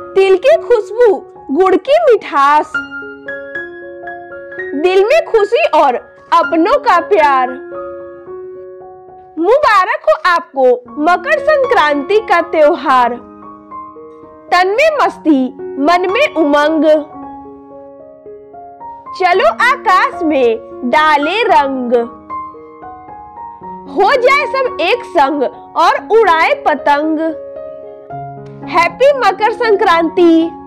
तिल की खुशबू, गुड़ की मिठास, दिल में खुशी और अपनों का प्यार। मुबारक हो आपको मकर संक्रांति का त्योहार। तन में मस्ती, मन में उमंग, चलो आकाश में डाले रंग। हो जाए सब एक संग और उड़ाए पतंग। हैप्पी मकर संक्रांति।